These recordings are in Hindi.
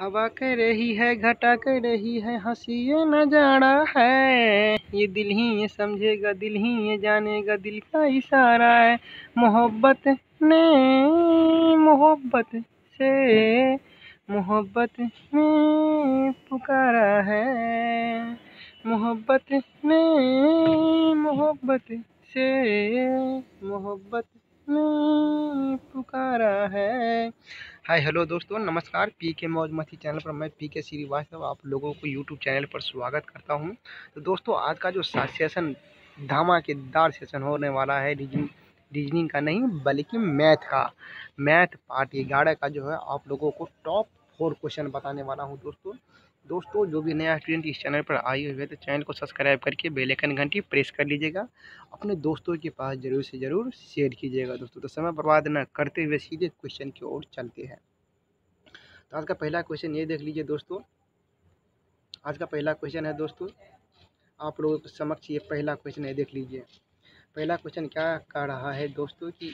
हवा कह रही है, घटा कह रही है, हंसी ये नजारा है। ये दिल ही ये समझेगा, दिल ही ये जानेगा, दिल का इशारा है। मोहब्बत ने मोहब्बत से मोहब्बत ने पुकारा है। मोहब्बत ने मोहब्बत से मोहब्बत ने पुकारा है। हाय हेलो दोस्तों, नमस्कार। पी के मौज मस्ती चैनल पर मैं पी के श्रीवास्तव आप लोगों को यूट्यूब चैनल पर स्वागत करता हूं। तो दोस्तों, आज का जो सेशन धमाकेदार सेशन होने वाला है, रीजनिंग का नहीं बल्कि मैथ पार्ट 11 का जो है आप लोगों को टॉप 4 क्वेश्चन बताने वाला हूं। दोस्तों जो भी नया स्टूडेंट इस चैनल पर आए हुए तो चैनल को सब्सक्राइब करके बेल आइकन घंटी प्रेस कर लीजिएगा। अपने दोस्तों के पास जरूर से ज़रूर शेयर कीजिएगा। दोस्तों तो समय बर्बाद न करते हुए सीधे क्वेश्चन की ओर चलते हैं। तो आज का पहला क्वेश्चन ये देख लीजिए दोस्तों। आज का पहला क्वेश्चन है दोस्तों, आप लोगों के समक्ष ये पहला क्वेश्चन है, देख लीजिए। पहला क्वेश्चन क्या कह रहा है दोस्तों कि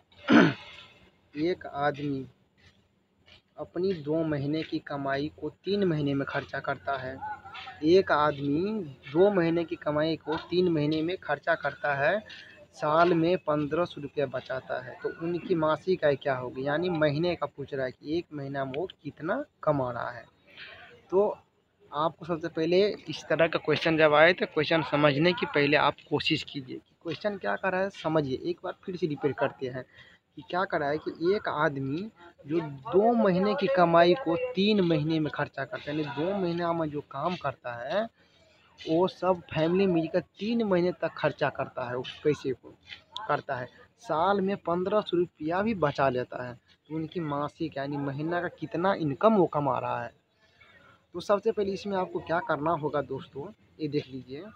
एक आदमी अपनी 2 महीने की कमाई को 3 महीने में खर्चा करता है। एक आदमी 2 महीने की कमाई को 3 महीने में खर्चा करता है, साल में 1500 रुपया बचाता है। तो उनकी मासिक आय क्या होगी? यानी महीने का पूछ रहा है कि एक महीना में वो कितना कमा रहा है। तो आपको सबसे पहले इस तरह का क्वेश्चन जब आए तो क्वेश्चन समझने की पहले आप कोशिश कीजिए कि क्वेश्चन क्या कर रहा है, समझिए। एक बार फिर से रिपीट करते हैं कि क्या कर रहा है कि एक आदमी जो 2 महीने की कमाई को 3 महीने में खर्चा करता है, यानी 2 महीना में जो काम करता है वो सब फैमिली मिलकर 3 महीने तक खर्चा करता है, उस पैसे को करता है, साल में 1500 रुपया भी बचा लेता है। तो उनकी मासिक यानी महीना का कितना इनकम वो कमा रहा है। तो सबसे पहले इसमें आपको क्या करना होगा दोस्तों, ये देख लीजिए।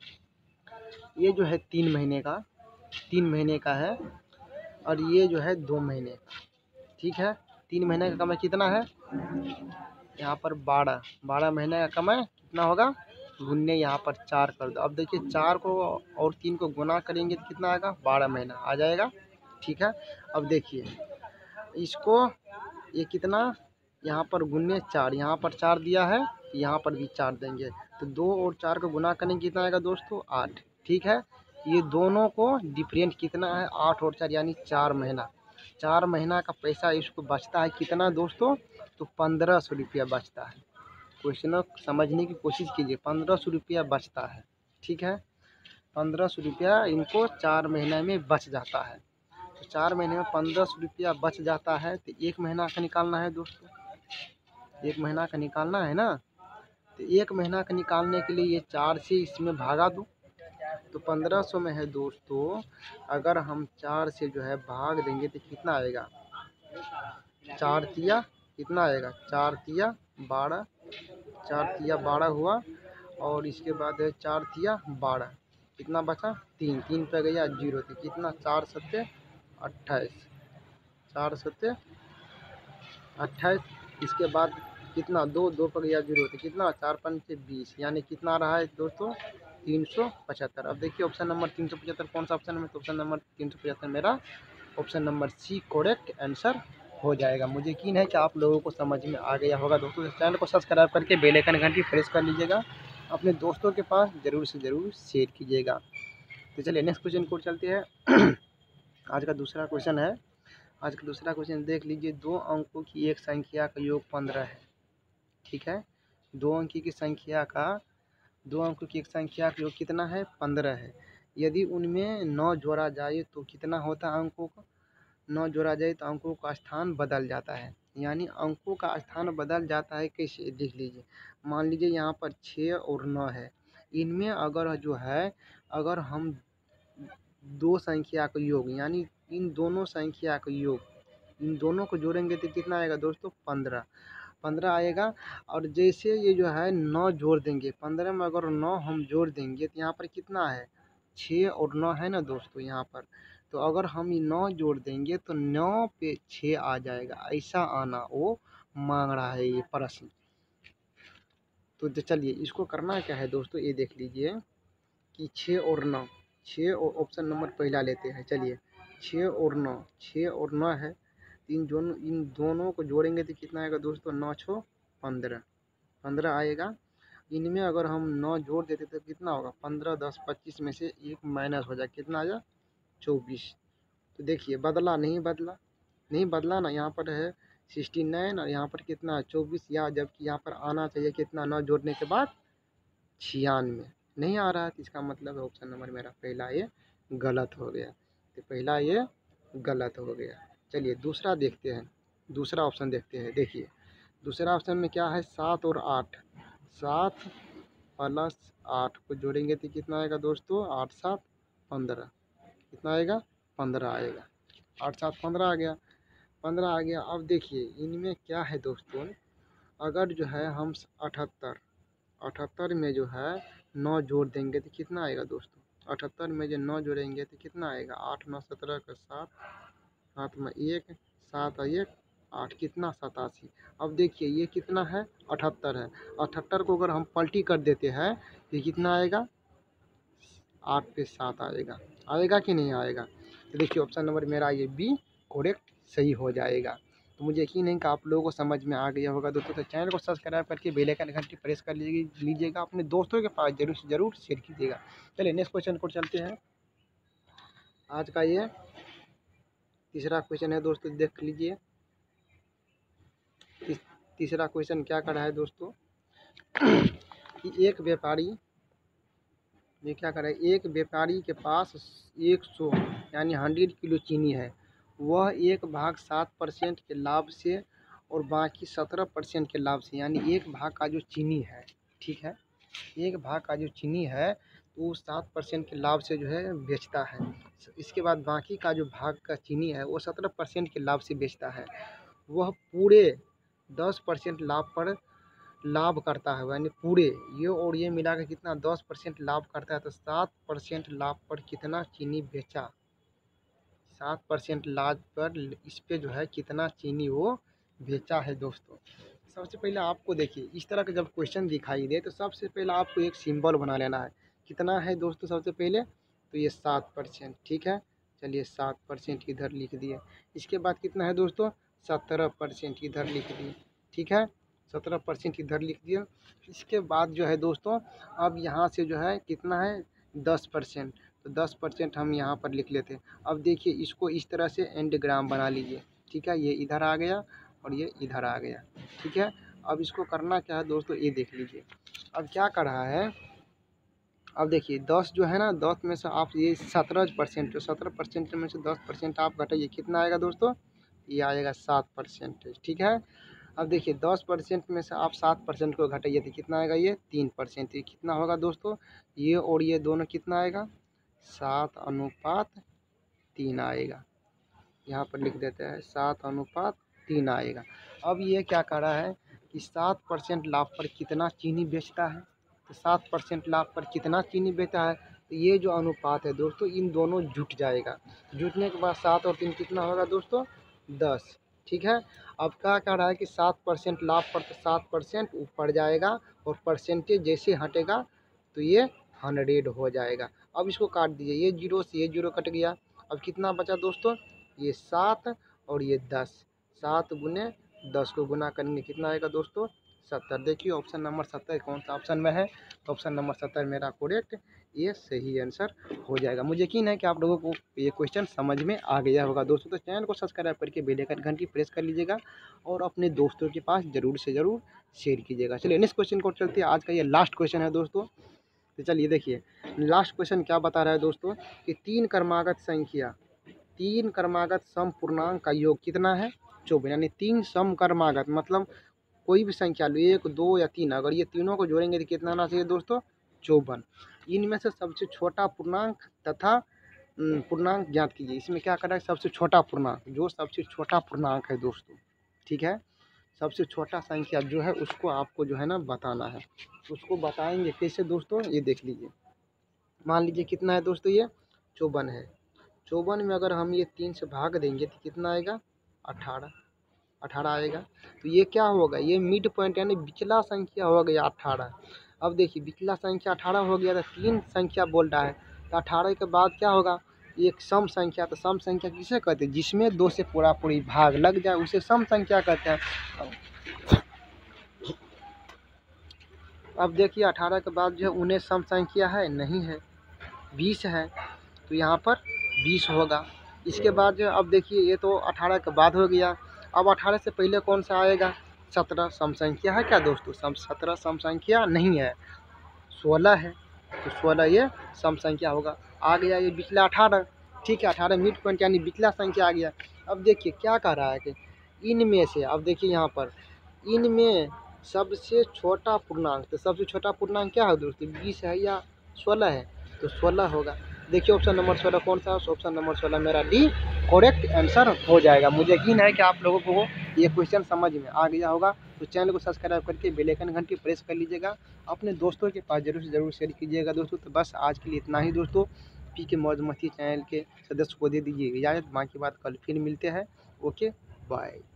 ये जो है 3 महीने का है और ये जो है 2 महीने का, ठीक है। 3 महीने का कमाई कितना है यहाँ पर? 12 महीने का कमाई कितना होगा? गुन्ने यहाँ पर 4 कर दो। अब देखिए 4 को और 3 को गुना करेंगे तो कितना आएगा? 12 महीना आ जाएगा, ठीक है। अब देखिए इसको, ये कितना यहाँ पर गुन्ने 4, यहाँ पर 4 दिया है, यहाँ पर भी 4 देंगे तो 2 और 4 को गुना करेंगे कितना आएगा दोस्तों? 8, ठीक है। ये दोनों को डिफरेंट कितना है? 8 और 4 यानी 4 महीना। 4 महीना का पैसा इसको बचता है कितना दोस्तों? तो 1500 रुपया बचता है। क्वेश्चन समझने की कोशिश कीजिए। 1500 रुपया बचता है, ठीक है। 1500 रुपया इनको 4 महीने में बच जाता है। तो 4 महीने में 1500 रुपया बच जाता है। तो 1 महीना का निकालना है दोस्तों, 1 महीना का निकालना है ना। तो 1 महीना का निकालने के लिए ये 4 से इसमें भागा दो तो 1500 में है दोस्तों। अगर हम 4 से जो है भाग देंगे तो कितना आएगा? 4 तिया कितना आएगा? 4 तिया 12, 4 तिया 12 हुआ और इसके बाद है 4 तिया 12, कितना बचा? 3, 3 पे गया 0 तो कितना? 4 सत्ते 28, 4 सत्ते 28। इसके बाद कितना? 2, 2 पर गया 0 तो कितना? 4 पंचे 20, यानी कितना रहा है दोस्तों? 375। अब देखिए ऑप्शन नंबर 375 कौन सा ऑप्शन है? तो ऑप्शन नंबर 375 मेरा option number C correct answer हो जाएगा। मुझे यकीन है कि आप लोगों को समझ में आ गया होगा। दोस्तों चैनल को सब्सक्राइब करके बेल आइकन घंटी प्रेस कर लीजिएगा। अपने दोस्तों के पास ज़रूर से ज़रूर शेयर कीजिएगा। तो चलिए नेक्स्ट क्वेश्चन को चलते हैं। आज का दूसरा क्वेश्चन है। आज का दूसरा क्वेश्चन देख लीजिए। 2 अंकों की एक संख्या का योग 15 है, ठीक है। 2 अंक की संख्या का 2 अंकों की एक संख्या का योग कितना है? 15 है। यदि उनमें 9 जोड़ा जाए तो कितना होता है अंकों का? 9 जोड़ा जाए तो अंकों का स्थान बदल जाता है। यानी अंकों का स्थान बदल जाता है कैसे? देख लीजिए। मान लीजिए यहाँ पर 6 और 9 है। इनमें अगर जो है, अगर हम 2 संख्या का योग यानी इन दोनों संख्या का योग, इन दोनों को जोड़ेंगे तो कितना आएगा दोस्तों? 15 आएगा। और जैसे ये जो है 9 जोड़ देंगे, 15 में अगर 9 हम जोड़ देंगे तो यहाँ पर कितना है? 6 और 9 है ना दोस्तों यहाँ पर। तो अगर हम ये 9 जोड़ देंगे तो 9 पे 6 आ जाएगा। ऐसा आना वो मांग रहा है ये प्रश्न। तो चलिए इसको करना क्या है दोस्तों, ये देख लीजिए कि 6 और 9, 6 और ऑप्शन नंबर पहला लेते हैं। चलिए 6 और 9, 6 और 9 है। इन दोनों को जोड़ेंगे तो कितना आएगा दोस्तों? 9 छो 15 15 आएगा। इनमें अगर हम 9 जोड़ देते तो कितना होगा, 15 10 25 में से 1 माइनस हो जाए, कितना आया 24। तो देखिए बदला नहीं, बदला नहीं, बदला ना, यहाँ पर है 69 और यहाँ पर कितना है 24, या जबकि यहाँ पर आना चाहिए कितना 9 जोड़ने के बाद 96, नहीं आ रहा है। तो इसका मतलब है ऑप्शन नंबर मेरा पहला ये गलत हो गया। तो पहला ये गलत हो गया। चलिए दूसरा देखते हैं, दूसरा ऑप्शन देखते हैं। देखिए दूसरा ऑप्शन में क्या है, 7 और 8, 7 प्लस 8 को जोड़ेंगे तो कितना आएगा दोस्तों, 8 7 15, कितना आएगा 15 आएगा। 8 7 15 आ गया, 15 आ गया। अब देखिए इनमें क्या है दोस्तों, अगर जो है हम 78 में जो है 9 जोड़ देंगे तो कितना आएगा दोस्तों, 78 में जो 9 जोड़ेंगे तो कितना आएगा, 8 9 17 का 7, 7 में 1, 7 और 1 8, कितना 87। अब देखिए ये कितना है 78 है, 78 को अगर हम पलटी कर देते हैं तो कितना आएगा, 8 पे 7 आएगा, आएगा कि नहीं आएगा। तो देखिए ऑप्शन नंबर मेरा ये बी करेक्ट सही हो जाएगा। तो मुझे यकीन है कि आप लोगों को समझ में आ गया होगा दोस्तों। तो चैनल को सब्सक्राइब करके बेल आइकन घंटी प्रेस कर लीजिएगा, अपने दोस्तों के पास जरूर से जरूर शेयर कीजिएगा। चलिए नेक्स्ट क्वेश्चन को चलते हैं। आज का ये तीसरा क्वेश्चन है दोस्तों, देख लीजिए। तीसरा क्वेश्चन क्या कर रहा है दोस्तों कि एक व्यापारी, ये क्या कर रहा है, एक व्यापारी के पास 100 यानी 100 किलो चीनी है। वह 1/7% के लाभ से और बाकी 17% के लाभ से, यानी 1 भाग का जो चीनी है, ठीक है, 1 भाग का जो चीनी है तो वो 7% के लाभ से जो है बेचता है। इसके बाद बाकी का जो भाग का चीनी है वो 17% के लाभ से बेचता है। वह पूरे 10% लाभ करता है, यानी पूरे ये और ये मिला के कितना 10% लाभ करता है। तो 7% लाभ पर कितना चीनी बेचा, 7% लाभ पर इस पे जो है कितना चीनी वो बेचा है दोस्तों। सबसे पहले आपको देखिए इस तरह का जब क्वेश्चन दिखाई दे तो सबसे पहले आपको एक सिंबल बना लेना है। कितना है दोस्तों सबसे पहले, तो ये 7%, ठीक है। चलिए 7% इधर लिख दिए। इसके बाद कितना है दोस्तों, 17% इधर लिख दिए, ठीक है, 17% इधर लिख दिया। इसके बाद जो है दोस्तों अब यहाँ से जो है कितना है 10%, तो 10% हम यहाँ पर लिख लेते हैं। अब देखिए इसको इस तरह से एंडग्राम बना लीजिए, ठीक है, ये इधर आ गया और ये इधर आ गया, ठीक है। अब इसको करना क्या है दोस्तों, ये देख लीजिए। अब क्या कर रहा है, अब देखिए 10 जो है ना, 10 में से आप ये 17%, तो 17% में से 10% आप घटाइए, कितना आएगा दोस्तों, ये आएगा 7%, ठीक है। अब देखिए 10% में से आप 7% को घटाइए तो कितना आएगा, ये 3%, ये कितना होगा दोस्तों, ये और ये दोनों कितना आएगा 7:3 आएगा। यहाँ पर लिख देते हैं 7:3 आएगा। अब ये क्या कर रहा है कि 7% लाभ पर कितना चीनी बेचता है, तो 7% लाभ पर कितना चीनी बेचता है, तो ये जो अनुपात है दोस्तों इन दोनों जुट जाएगा। जुटने के बाद 7 और 3 कितना होगा दोस्तों 10, ठीक है। अब क्या कर रहा है कि 7% लाभ पर तो 7% ऊपर जाएगा और परसेंटेज जैसे हटेगा तो ये 100 हो जाएगा। अब इसको काट दीजिए, ये 0 से ये 0 कट गया। अब कितना बचा दोस्तों, ये 7 और ये 10, 7 गुने 10 को गुना करेंगे कितना आएगा दोस्तों 70। देखिए ऑप्शन नंबर 70 कौन सा ऑप्शन में है, तो ऑप्शन नंबर 70 मेरा करेक्ट, ये सही आंसर हो जाएगा। मुझे यकीन है कि आप लोगों को ये क्वेश्चन समझ में आ गया होगा दोस्तों। तो चैनल को सब्सक्राइब करके बेल आइकन घंटी प्रेस कर लीजिएगा और अपने दोस्तों के पास ज़रूर से ज़रूर शेयर कीजिएगा। चलिए नेक्स्ट क्वेश्चन को चलते हैं। आज का ये लास्ट क्वेश्चन है दोस्तों। तो चलिए देखिए लास्ट क्वेश्चन क्या बता रहा है दोस्तों कि 3 क्रमागत समपूर्णांक का योग कितना है 54, यानी 3 समक्रमागत मतलब कोई भी संख्या लो 1 2 या 3, अगर ये तीनों को जोड़ेंगे तो कितना आना चाहिए दोस्तों 54। इनमें से सबसे छोटा पूर्णांक तथा पूर्णांक ज्ञात कीजिए। इसमें क्या कर रहा है, सबसे छोटा पूर्णांक, जो सबसे छोटा पूर्णांक है दोस्तों, ठीक है, सबसे छोटा संख्या जो है उसको आपको जो है ना बताना है। उसको बताएंगे कैसे दोस्तों, ये देख लीजिए। मान लीजिए कितना है दोस्तों, ये 54 है। 54 में अगर हम ये 3 से भाग देंगे तो कितना आएगा 18 आएगा। तो ये क्या होगा, ये मिड पॉइंट यानी बिचला संख्या हो गया 18। अब देखिए बिचला संख्या 18 हो गया, तो 3 संख्या बोल रहा है, तो 18 के बाद क्या होगा, एक सम संख्या। तो सम संख्या किसे कहते हैं, जिसमें 2 से पूरा पूरी भाग लग जाए उसे सम संख्या कहते हैं। अब देखिए 18 के बाद जो है 19 सम संख्या है नहीं है, 20 है, तो यहाँ पर 20 होगा। इसके बाद जो अब देखिए ये तो 18 के बाद हो गया। अब 18 से पहले कौन सा आएगा? 17 सम संख्या है क्या दोस्तों? 17 सम संख्या नहीं है, 16 है, तो 16 ये सम संख्या होगा। आ गया ये पिछला 18, ठीक है, 18 मिड पॉइंट यानी पिछला संख्या आ गया। अब देखिए क्या कह रहा है कि इनमें से, अब देखिए यहाँ पर इनमें सबसे छोटा पूर्णांक, तो सबसे छोटा पूर्णांक क्या है दोस्तों? 20 है या 16 है? तो 16 होगा। देखिए ऑप्शन नंबर 16 कौन सा है? ऑप्शन नंबर 16 मेरा डी करेक्ट आंसर हो जाएगा। मुझे यकीन है कि आप लोगों को ये क्वेश्चन समझ में आ गया होगा। तो चैनल को सब्सक्राइब करके बेल आइकन घंटी प्रेस कर लीजिएगा, अपने दोस्तों के पास जरूर से जरूर शेयर कीजिएगा दोस्तों। तो बस आज के लिए इतना ही दोस्तों। पी के मौज मस्ती चैनल के सदस्य को दे दीजिए इजाज़त, बाकी बात कल फिर मिलते हैं। Okay bye.